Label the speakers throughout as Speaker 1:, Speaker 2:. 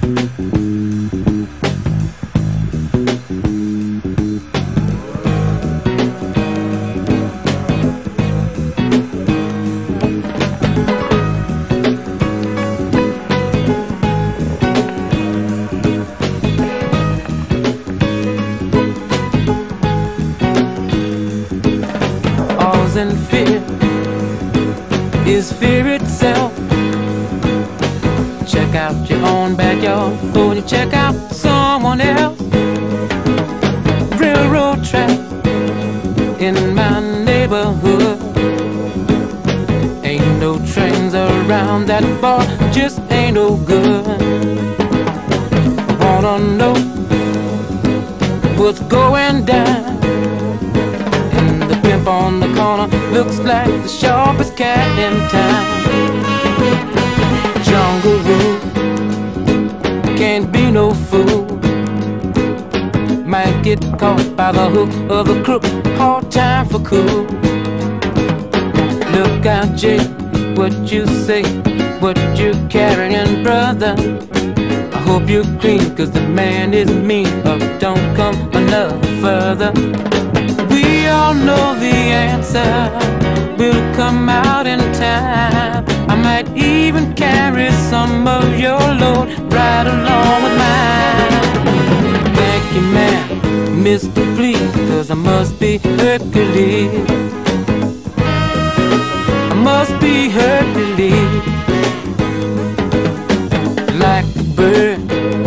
Speaker 1: And fear is fear itself. Check out your own backyard before you check out someone else. Railroad track in my neighborhood. Ain't no trains around that bar, just ain't no good. Wanna know what's going down? On the corner looks like the sharpest cat in town. Jungle rule, can't be no fool. Might get caught by the hook of a crook, hard time for cool. Look out, Jake, what you say, what you carrying, brother. I hope you're clean, cause the man is mean, or don't come another further. We all know the answer will come out in time. I might even carry some of your load right along with mine. Thank you, man, Mr. Please, cause I must be Hercules. I must be Hercules. Like a bird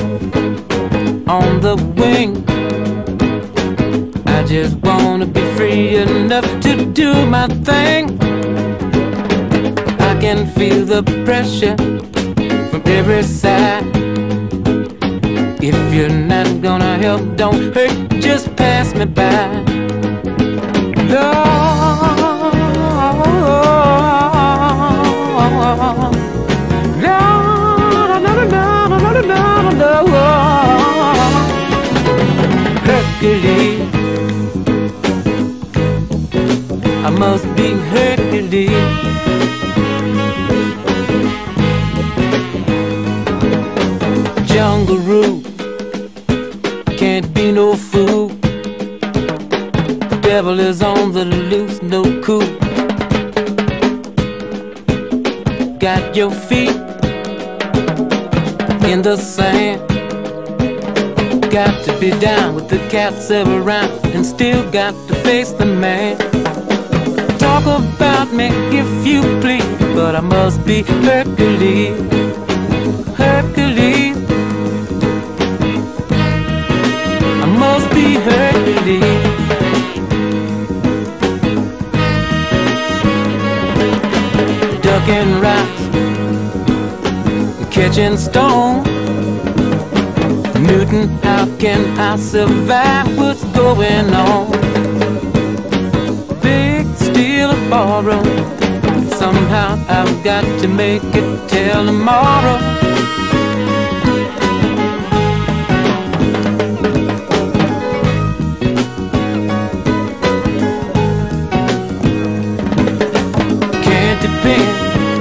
Speaker 1: on the wing, I just wanna be free enough to do my thing. I can feel the pressure from every side. If you're not gonna help, don't hurt, just pass me by. Lord, Hercules, I must be Hercules. Jungle rule, can't be no fool. The devil is on the loose, no cool. Got your feet in the sand. Got to be down with the cats around, and still got to face the man. Talk about me if you please, but I must be Hercules. Hercules, I must be Hercules. Ducking rocks, catching stone. Newton, how can I survive? What's going on? Big steal or borrow, somehow I've got to make it till tomorrow. Can't depend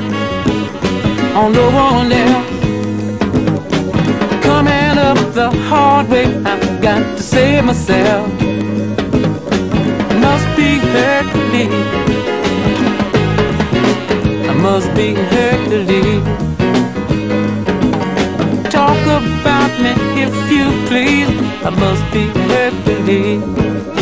Speaker 1: on no one else. Coming up the hard way, I've got to save myself. Must be Hercules, I must be Hercules. Talk about me if you please, I must be Hercules.